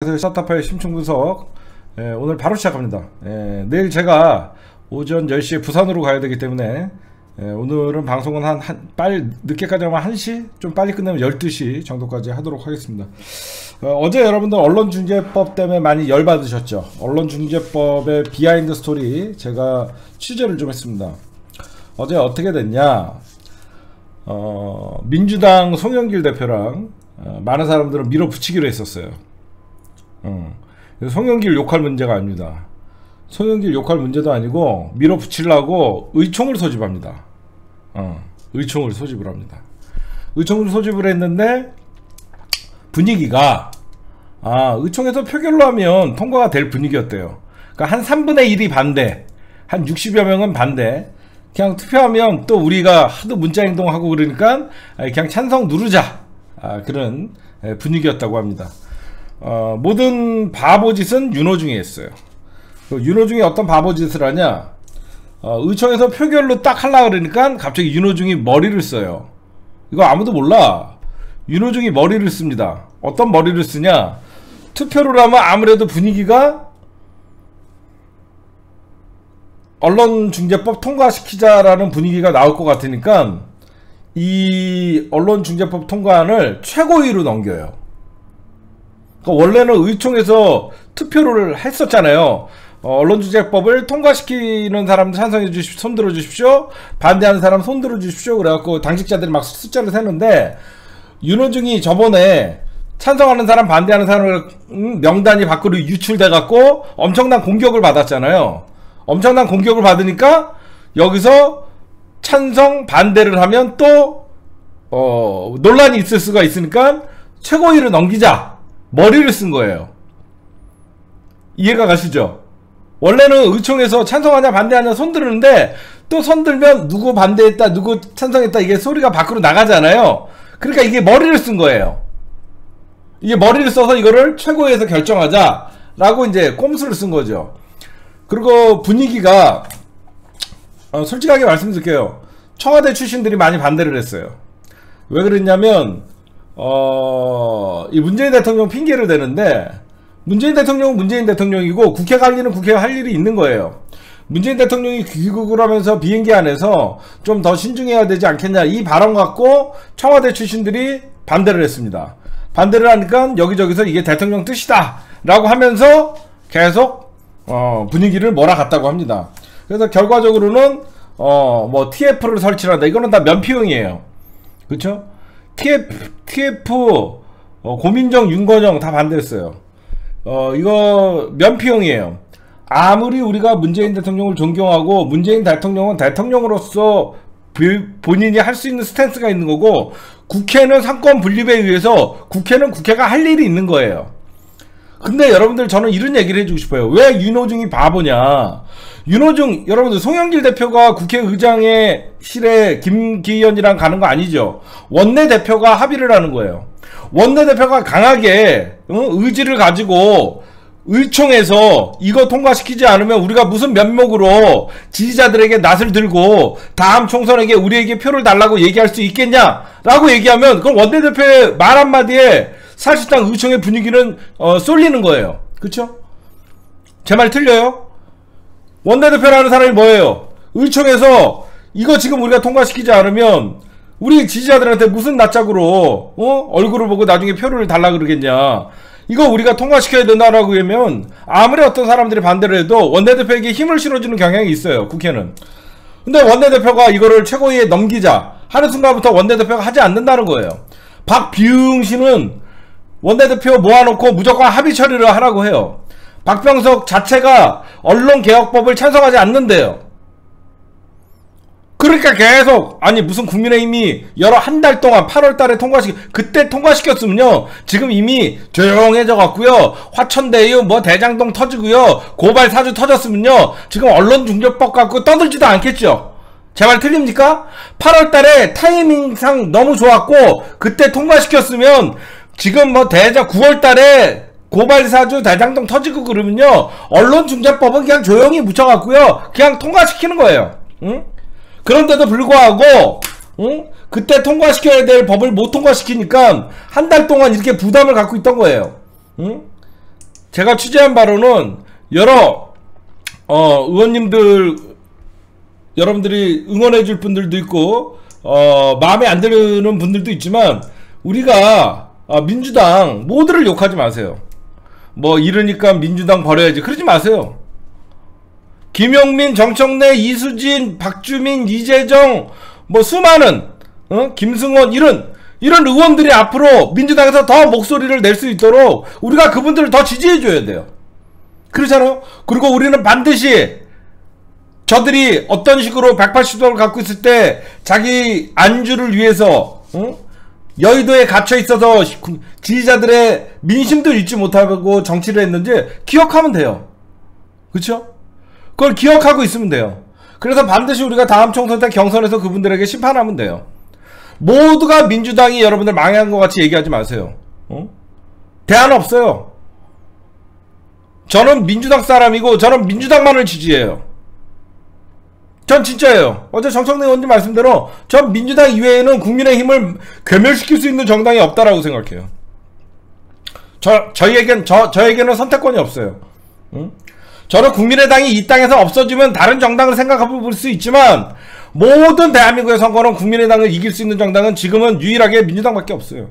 안녕하세요. 샤타파의 심층분석. 오늘 바로 시작합니다. 내일 제가 오전 10시에 부산으로 가야 되기 때문에 오늘은 방송은 빨리 늦게까지 하면 1시, 좀 빨리 끝내면 12시 정도까지 하도록 하겠습니다. 어제 여러분들 언론중재법 때문에 많이 열받으셨죠. 언론중재법의 비하인드 스토리 제가 취재를 좀 했습니다. 어제 어떻게 됐냐, 민주당 송영길 대표랑 많은 사람들은 밀어붙이기로 했었어요. 송영길 욕할 문제가 아닙니다. 송영길 욕할 문제도 아니고 밀어붙이려고 의총을 소집합니다. 의총을 소집을 합니다. 의총을 소집을 했는데 분위기가 의총에서 표결로 하면 통과가 될 분위기였대요. 그러니까 한 3분의 1이 반대, 한 60여 명은 반대. 그냥 투표하면 또 우리가 하도 문자 행동하고 그러니까 그냥 찬성 누르자, 그런 분위기였다고 합니다. 모든 바보짓은 윤호중이 했어요. 윤호중이 어떤 바보짓을 하냐, 의총에서 표결로 딱 하려고 그러니까 갑자기 윤호중이 머리를 써요. 이거 아무도 몰라. 윤호중이 머리를 씁니다. 어떤 머리를 쓰냐, 투표를 하면 아무래도 분위기가 언론중재법 통과시키자라는 분위기가 나올 것 같으니까 이 언론중재법 통과안을 최고위로 넘겨요. 그러니까 원래는 의총에서 투표를 했었잖아요. 언론중재법을 통과시키는 사람들 찬성해 주십시오, 손 들어 주십시오, 반대하는 사람 손 들어 주십시오. 그래갖고 당직자들이 막 숫자를 세는데 윤호중이 저번에 찬성하는 사람 반대하는 사람 명단이 밖으로 유출돼 갖고 엄청난 공격을 받았잖아요. 엄청난 공격을 받으니까 여기서 찬성 반대를 하면 또 논란이 있을 수가 있으니까 최고위를 넘기자, 머리를 쓴 거예요. 이해가 가시죠? 원래는 의총에서 찬성하냐 반대하냐 손 드는데 또 손 들면 누구 반대했다 누구 찬성했다 이게 소리가 밖으로 나가잖아요. 그러니까 이게 머리를 쓴 거예요. 이게 머리를 써서 이거를 최고위에서 결정하자 라고 이제 꼼수를 쓴 거죠. 그리고 분위기가 솔직하게 말씀드릴게요. 청와대 출신들이 많이 반대를 했어요. 왜 그랬냐면 이 문재인 대통령 핑계를 대는데, 문재인 대통령은 문재인 대통령이고 국회가 할 일은 국회가 할 일이 있는 거예요. 문재인 대통령이 귀국을 하면서 비행기 안에서 좀 더 신중해야 되지 않겠냐, 이 발언 갖고 청와대 출신들이 반대를 했습니다. 반대를 하니까 여기저기서 이게 대통령 뜻이다 라고 하면서 계속 분위기를 몰아갔다고 합니다. 그래서 결과적으로는 뭐 TF를 설치한다, 이거는 다 면피용이에요. 그쵸? TF 고민정, 윤건영 다 반대했어요. 이거 면피용이에요. 아무리 우리가 문재인 대통령을 존경하고 문재인 대통령은 대통령으로서 본인이 할 수 있는 스탠스가 있는 거고, 국회는 상권 분립에 의해서 국회는 국회가 할 일이 있는 거예요. 근데 여러분들, 저는 이런 얘기를 해주고 싶어요. 왜 윤호중이 바보냐. 윤호중, 여러분들 송영길 대표가 국회의장의 실에 김기현이랑 가는 거 아니죠. 원내대표가 합의를 하는 거예요. 원내대표가 강하게 의지를 가지고 의총에서 이거 통과시키지 않으면 우리가 무슨 면목으로 지지자들에게 낯을 들고 다음 총선에게 우리에게 표를 달라고 얘기할 수 있겠냐 라고 얘기하면, 그럼 원내대표의 말 한마디에 사실상 의총의 분위기는 쏠리는 거예요. 그쵸? 제 말 틀려요? 원내대표라는 사람이 뭐예요? 의총에서 이거 지금 우리가 통과시키지 않으면 우리 지지자들한테 무슨 낯짝으로 얼굴을 보고 나중에 표를 달라 그러겠냐, 이거 우리가 통과시켜야 된다라고 하면 아무리 어떤 사람들이 반대를 해도 원내대표에게 힘을 실어주는 경향이 있어요, 국회는. 근데 원내대표가 이거를 최고위에 넘기자 하는 순간부터 원내대표가 하지 않는다는 거예요. 박비웅씨는 원내대표 모아놓고 무조건 합의 처리를 하라고 해요. 박병석 자체가 언론개혁법을 찬성하지 않는데요. 그러니까 계속, 아니 무슨 국민의힘이 한 달 동안 8월달에 그때 통과시켰으면요 지금 이미 조용해져 갖고요, 화천대유 뭐 대장동 터지고요, 고발 사주 터졌으면요 지금 언론중재법 갖고 떠들지도 않겠죠. 제 말 틀립니까? 8월달에 타이밍상 너무 좋았고 그때 통과시켰으면 지금 뭐 9월달에 고발사주 대장동 터지고 그러면요 언론중재법은 그냥 조용히 묻혀갖고요 그냥 통과시키는 거예요. 응? 그런데도 불구하고 그때 통과시켜야 될 법을 못 통과시키니까 한 달 동안 이렇게 부담을 갖고 있던 거예요. 제가 취재한 바로는 여러 의원님들 여러분들이 응원해 줄 분들도 있고 마음에 안 드는 분들도 있지만 우리가 민주당 모두를 욕하지 마세요. 뭐 이러니까 민주당 버려야지 그러지 마세요. 김용민, 정청래, 이수진, 박주민, 이재정 뭐 수많은 김승원 이런 의원들이 앞으로 민주당에서 더 목소리를 낼 수 있도록 우리가 그분들을 더 지지해 줘야 돼요. 그렇잖아요. 그리고 우리는 반드시 저들이 어떤 식으로 180도를 갖고 있을 때 자기 안주를 위해서 여의도에 갇혀 있어서 지지자들의 민심도 잃지 못하고 정치를 했는지 기억하면 돼요. 그렇죠? 그걸 기억하고 있으면 돼요. 그래서 반드시 우리가 다음 총선 때 경선에서 그분들에게 심판하면 돼요. 모두가 민주당이 여러분들 망한 것 같이 얘기하지 마세요. 대안 없어요. 저는 민주당 사람이고 저는 민주당만을 지지해요. 전 진짜예요. 어제 정청래 의원님 말씀대로 전 민주당 이외에는 국민의힘을 괴멸시킬 수 있는 정당이 없다라고 생각해요. 저에게는 선택권이 없어요. 저는 국민의당이 이 땅에서 없어지면 다른 정당을 생각해 볼 수 있지만 모든 대한민국의 선거는 국민의당을 이길 수 있는 정당은 지금은 유일하게 민주당밖에 없어요.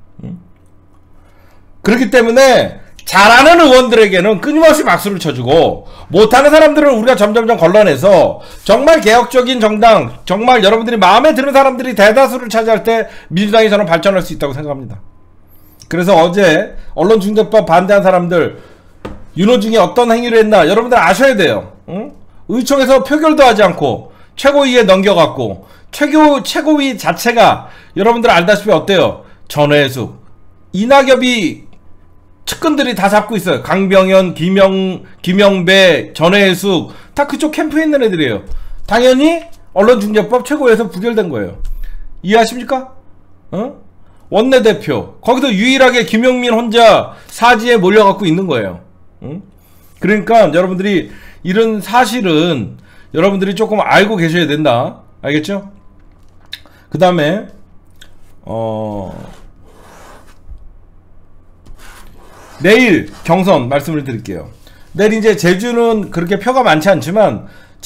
그렇기 때문에 잘하는 의원들에게는 끊임없이 박수를 쳐주고 못하는 사람들은 우리가 점점점 걸러내서 정말 개혁적인 정당, 정말 여러분들이 마음에 드는 사람들이 대다수를 차지할 때 민주당이 저는 발전할 수 있다고 생각합니다. 그래서 어제 언론중재법 반대한 사람들 윤호중이 어떤 행위를 했나 여러분들 아셔야 돼요. 의총에서 표결도 하지 않고 최고위에 넘겨갖고 최고위 자체가 여러분들 알다시피 어때요? 전회숙, 이낙엽이 측근들이 다 잡고 있어요. 강병현, 김영배, 전혜숙 다 그쪽 캠프에 있는 애들이에요. 당연히 언론중재법 최고위에서 부결된 거예요. 이해하십니까? 원내대표 거기서 유일하게 김용민 혼자 사지에 몰려갖고 있는 거예요. 그러니까 여러분들이 이런 사실은 여러분들이 조금 알고 계셔야 된다. 알겠죠? 그 다음에 내일 경선 말씀을 드릴게요. 내일 이제 제주는 그렇게 표가 많지 않지만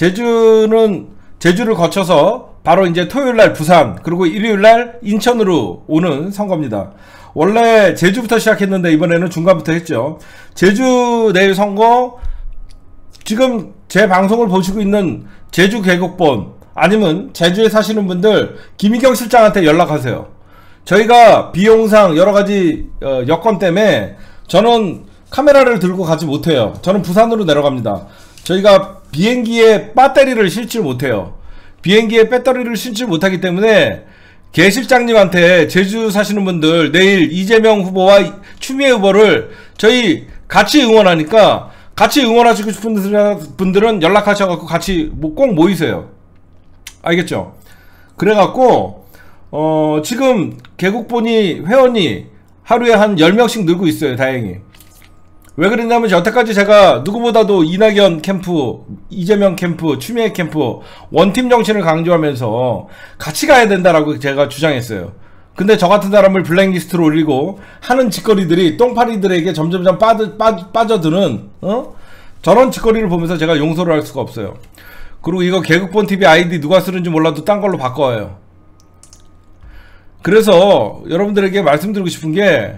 제주를 거쳐서 바로 이제 토요일날 부산 그리고 일요일날 인천으로 오는 선거입니다. 원래 제주부터 시작했는데 이번에는 중간부터 했죠. 제주 내일 선거 지금 제 방송을 보시고 있는 제주 계곡본 아니면 제주에 사시는 분들 김희경 실장한테 연락하세요. 저희가 비용상 여러가지 여건 때문에 저는 카메라를 들고 가지 못해요. 저는 부산으로 내려갑니다. 저희가 비행기에 배터리를 실지 못해요. 비행기에 배터리를 실지 못하기 때문에 개 실장님한테 제주 사시는 분들 내일 이재명 후보와 추미애 후보를 저희 같이 응원하니까 같이 응원하시고 싶은 분들은 연락하셔갖고 같이 꼭 모이세요. 알겠죠? 그래갖고 지금 개국본이 회원이 하루에 한 10명씩 늘고 있어요. 다행히. 왜 그랬냐면 여태까지 제가 누구보다도 이낙연 캠프, 이재명 캠프, 추미애 캠프 원팀 정신을 강조하면서 같이 가야 된다라고 제가 주장했어요. 근데 저 같은 사람을 블랙리스트로 올리고 하는 짓거리들이 똥파리들에게 점점점 빠져드는 저런 짓거리를 보면서 제가 용서를 할 수가 없어요. 그리고 이거 개국본 TV 아이디 누가 쓰는지 몰라도 딴 걸로 바꿔요. 그래서 여러분들에게 말씀드리고 싶은 게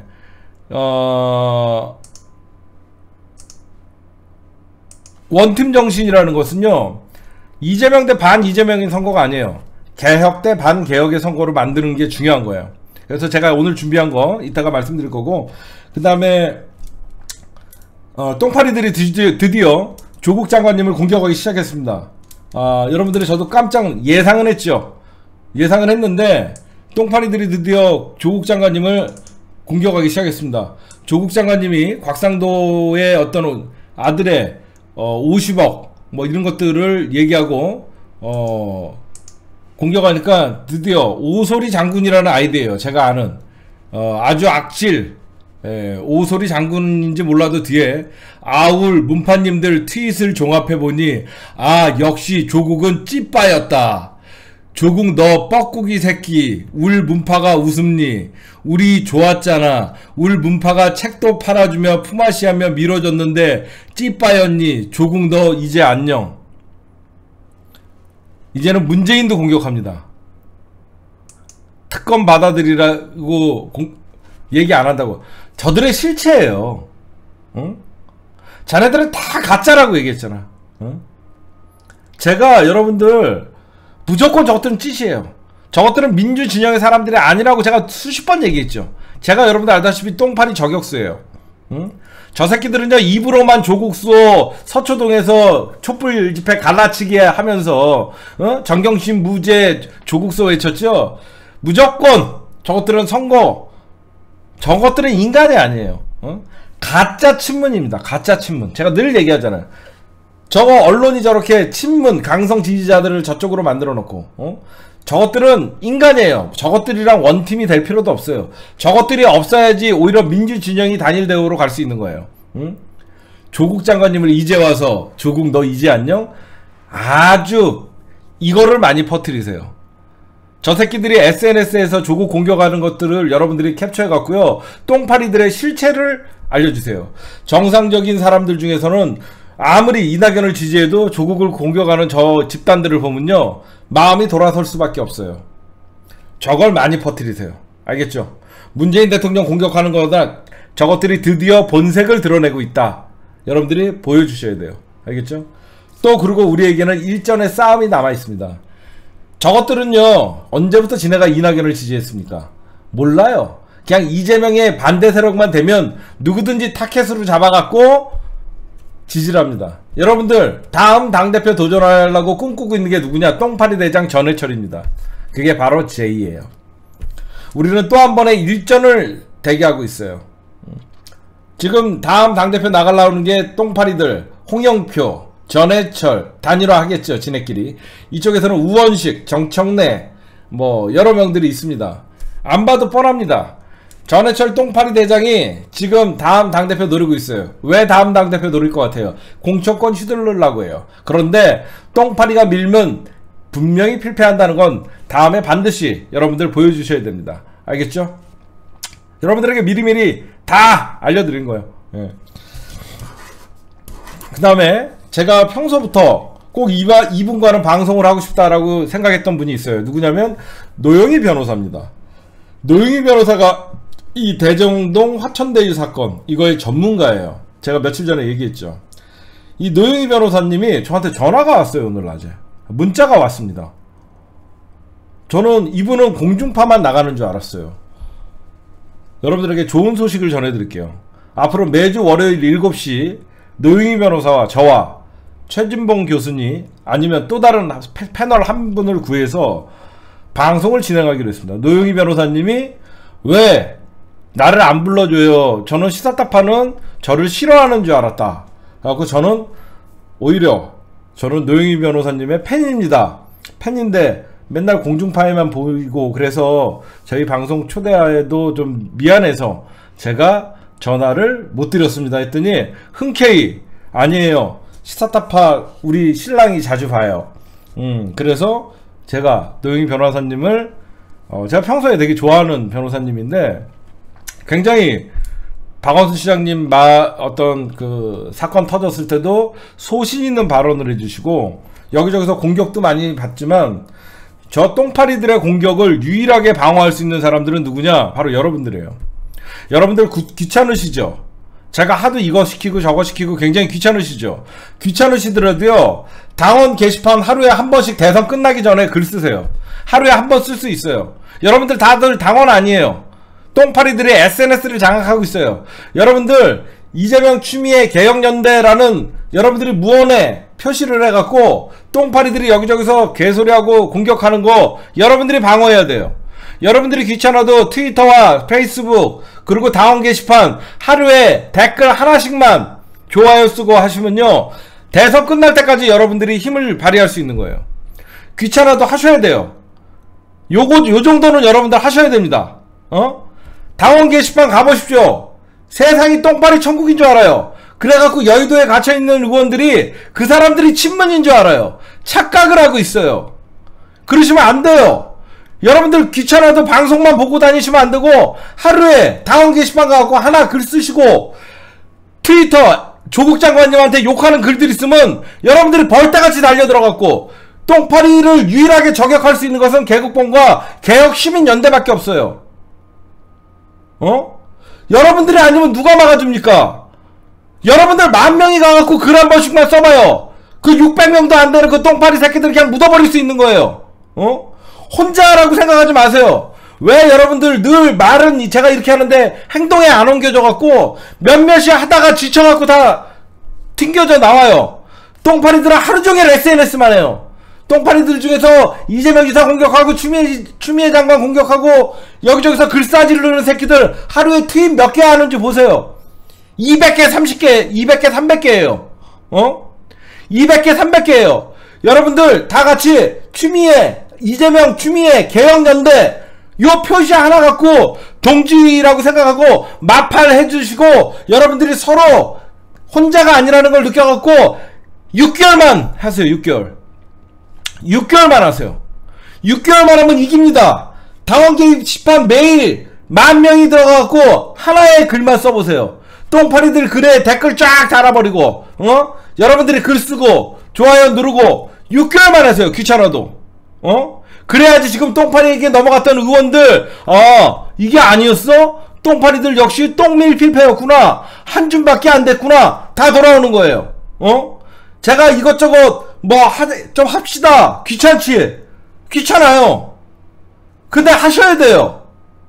원팀 정신이라는 것은요 이재명 대 반 이재명인 선거가 아니에요. 개혁 대 반 개혁의 선거를 만드는 게 중요한 거예요. 그래서 제가 오늘 준비한 거 이따가 말씀드릴 거고 그 다음에 똥파리들이 드디어 조국 장관님을 공격하기 시작했습니다. 여러분들이 저도 깜짝 예상은 했죠. 예상은 했는데 똥파리들이 드디어 조국 장관님을 공격하기 시작했습니다. 조국 장관님이 곽상도의 어떤 아들의 50억 뭐 이런 것들을 얘기하고 공격하니까 드디어 오소리 장군이라는 아이디예요. 제가 아는 아주 악질 오소리 장군인지 몰라도 뒤에 아울 문파님들 트윗을 종합해보니 역시 조국은 찌빠였다. 조국 너 뻐꾸기 새끼 울 문파가 웃음니 우리 좋았잖아 울 문파가 책도 팔아주며 품앗이하며 밀어줬는데 찌빠였니 조국 너 이제 안녕. 이제는 문재인도 공격합니다. 특검 받아들이라고 얘기 안 한다고. 저들의 실체예요. 응? 자네들은 다 가짜라고 얘기했잖아. 응? 제가 여러분들 무조건 저것들은 찌시에요. 저것들은 민주진영의 사람들이 아니라고 제가 수십 번 얘기했죠. 제가 여러분들 알다시피 똥파리 저격수예요. 응? 저 새끼들은요 입으로만 조국수호 서초동에서 촛불 집회 갈라치기 하면서 정경심 무죄 조국수호 외쳤죠. 무조건 저것들은 선거 저것들은 인간이 아니에요. 가짜 친문입니다. 가짜 친문. 제가 늘 얘기하잖아요. 저거 언론이 저렇게 친문 강성 지지자들을 저쪽으로 만들어 놓고 저것들은 인간이에요. 저것들이랑 원팀이 될 필요도 없어요. 저것들이 없어야지 오히려 민주진영이 단일 대우로 갈 수 있는 거예요. 응? 조국 장관님을 이제 와서 조국 너 이제 안녕? 아주 이거를 많이 퍼뜨리세요. 저 새끼들이 SNS에서 조국 공격하는 것들을 여러분들이 캡처해 갖고요 똥파리들의 실체를 알려주세요. 정상적인 사람들 중에서는 아무리 이낙연을 지지해도 조국을 공격하는 저 집단들을 보면요 마음이 돌아설 수밖에 없어요. 저걸 많이 퍼뜨리세요. 알겠죠? 문재인 대통령 공격하는 거보다 저것들이 드디어 본색을 드러내고 있다. 여러분들이 보여주셔야 돼요. 알겠죠? 또 그리고 우리에게는 일전의 싸움이 남아있습니다. 저것들은요 언제부터 지네가 이낙연을 지지했습니까? 몰라요. 그냥 이재명의 반대 세력만 되면 누구든지 타켓으로 잡아갖고 지지를 합니다. 여러분들 다음 당대표 도전하려고 꿈꾸고 있는 게 누구냐? 똥파리 대장 전해철입니다. 그게 바로 J예요. 우리는 또 한 번의 일전을 대기하고 있어요. 지금 다음 당대표 나가려고 하는 게 똥파리들 홍영표 전해철 단일화 하겠죠. 지네끼리. 이쪽에서는 우원식 정청래 뭐 여러 명들이 있습니다. 안 봐도 뻔합니다. 전해철 똥파리 대장이 지금 다음 당대표 노리고 있어요. 왜 다음 당대표 노릴 것 같아요? 공천권 휘둘르려고 해요. 그런데 똥파리가 밀면 분명히 필패한다는 건 다음에 반드시 여러분들 보여주셔야 됩니다. 알겠죠? 여러분들에게 미리미리 다 알려드린 거예요. 예. 그 다음에 제가 평소부터 꼭 이분과는 방송을 하고 싶다라고 생각했던 분이 있어요. 누구냐면 노영희 변호사입니다. 노영희 변호사가 이 대정동 화천대유 사건 이거의 전문가예요. 제가 며칠 전에 얘기했죠. 이 노영희 변호사님이 저한테 전화가 왔어요. 오늘 낮에 문자가 왔습니다. 저는 이분은 공중파만 나가는 줄 알았어요. 여러분들에게 좋은 소식을 전해드릴게요. 앞으로 매주 월요일 7시 노영희 변호사와 저와 최진봉 교수님 아니면 또 다른 패널 한 분을 구해서 방송을 진행하기로 했습니다. 노영희 변호사님이 왜 나를 안 불러줘요? 저는 시사타파는 저를 싫어하는 줄 알았다. 그래서 저는 오히려 저는 노영희 변호사님의 팬입니다. 팬인데 맨날 공중파에만 보이고 그래서 저희 방송 초대해도 좀 미안해서 제가 전화를 못 드렸습니다 했더니 흔쾌히 아니에요. 시사타파 우리 신랑이 자주 봐요. 그래서 제가 노영희 변호사님을 제가 평소에 되게 좋아하는 변호사님인데 굉장히 박원순 시장님 어떤 그 사건 터졌을 때도 소신 있는 발언을 해주시고 여기저기서 공격도 많이 받지만 저 똥파리들의 공격을 유일하게 방어할 수 있는 사람들은 누구냐? 바로 여러분들이에요. 여러분들 귀찮으시죠? 제가 하도 이거 시키고 저거 시키고 굉장히 귀찮으시죠? 귀찮으시더라도요 당원 게시판 하루에 한 번씩 대선 끝나기 전에 글 쓰세요. 하루에 한 번 쓸 수 있어요. 여러분들 다들 당원 아니에요. 똥파리들이 SNS를 장악하고 있어요. 여러분들 이재명 추미애 개혁연대라는 여러분들이 무언에 표시를 해갖고 똥파리들이 여기저기서 개소리하고 공격하는 거 여러분들이 방어해야 돼요. 여러분들이 귀찮아도 트위터와 페이스북 그리고 당원 게시판 하루에 댓글 하나씩만 좋아요 쓰고 하시면요 대선 끝날 때까지 여러분들이 힘을 발휘할 수 있는 거예요. 귀찮아도 하셔야 돼요. 요 정도는 여러분들 하셔야 됩니다. 당원 게시판 가보십시오. 세상이 똥파리 천국인 줄 알아요. 그래갖고 여의도에 갇혀있는 의원들이 그 사람들이 친문인 줄 알아요. 착각을 하고 있어요. 그러시면 안 돼요. 여러분들 귀찮아도 방송만 보고 다니시면 안 되고, 하루에 당원 게시판 가갖고 하나 글 쓰시고, 트위터 조국 장관님한테 욕하는 글들 있으면 여러분들이 벌떼같이 달려들어갖고, 똥파리를 유일하게 저격할 수 있는 것은 개국본과 개혁시민연대밖에 없어요. 여러분들이 아니면 누가 막아줍니까? 여러분들 10,000명이 가갖고 글 한 번씩만 써봐요. 그 600명도 안 되는 그 똥파리 새끼들 그냥 묻어버릴 수 있는 거예요. 혼자라고 생각하지 마세요. 왜 여러분들 늘 말은 제가 이렇게 하는데 행동에 안 옮겨져갖고 몇몇이 하다가 지쳐갖고 다 튕겨져 나와요. 똥파리들은 하루종일 SNS만 해요. 똥파리들 중에서 이재명 지사 공격하고 추미애 장관 공격하고 여기저기서 글 싸지르는 새끼들 하루에 트윗 몇 개 하는지 보세요. 200개 30개 200개 300개예요 200개 300개예요 여러분들 다같이 이재명 추미애 개혁연대 요 표시 하나 갖고 동지라고 생각하고 마팔 해주시고 여러분들이 서로 혼자가 아니라는 걸 느껴갖고 6개월만 하세요. 6개월만 하세요. 6개월만 하면 이깁니다. 당원 게시판 매일 10,000명이 들어가갖고 하나의 글만 써보세요. 똥파리들 글에 댓글 쫙 달아버리고 여러분들이 글 쓰고 좋아요 누르고 6개월만 하세요. 귀찮아도 그래야지 지금 똥파리에게 넘어갔던 의원들 이게 아니었어? 똥파리들 역시 똥밀필패였구나. 한 줌밖에 안 됐구나. 다 돌아오는 거예요. 제가 이것저것 좀 합시다. 귀찮지? 귀찮아요. 근데 하셔야 돼요.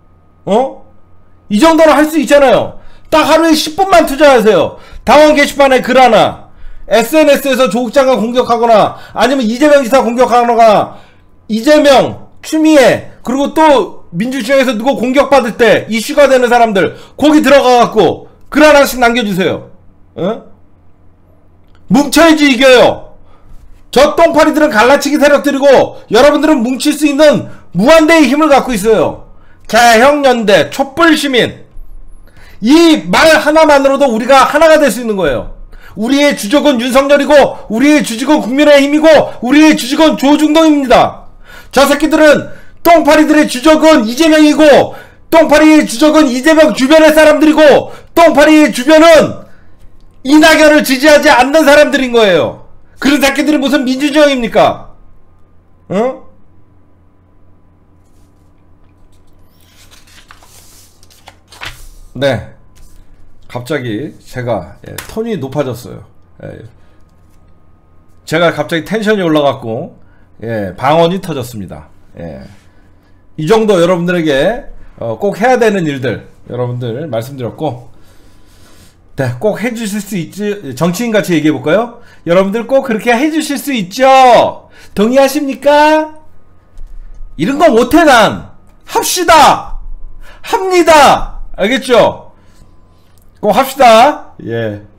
이 정도는 할 수 있잖아요. 딱 하루에 10분만 투자하세요. 당원 게시판에 글 하나, SNS에서 조국 장관 공격하거나, 아니면 이재명 지사 공격하거나, 이재명, 추미애, 그리고 또 민주주의에서 누구 공격받을 때 이슈가 되는 사람들, 거기 들어가갖고 글 하나씩 남겨주세요. 뭉쳐야지 이겨요. 저 똥파리들은 갈라치기 세력들이고 여러분들은 뭉칠 수 있는 무한대의 힘을 갖고 있어요. 개혁연대, 촛불시민. 이 말 하나만으로도 우리가 하나가 될 수 있는 거예요. 우리의 주적은 윤석열이고 우리의 주적은 국민의힘이고 우리의 주적은 조중동입니다. 저 새끼들은 똥파리들의 주적은 이재명이고 똥파리의 주적은 이재명 주변의 사람들이고 똥파리의 주변은 이낙연을 지지하지 않는 사람들인 거예요. 그런 새끼들이 무슨 민주주의입니까? 네, 갑자기 제가 톤이 높아졌어요. 제가 갑자기 텐션이 올라갔고 방언이 터졌습니다. 이 정도 여러분들에게 꼭 해야 되는 일들 여러분들 말씀드렸고, 네, 꼭 해주실 수 있지. 정치인같이 얘기해볼까요? 여러분들 꼭 그렇게 해주실 수 있죠? 동의하십니까? 이런 거 못해. 난 합시다. 합니다. 알겠죠? 꼭 합시다. 예.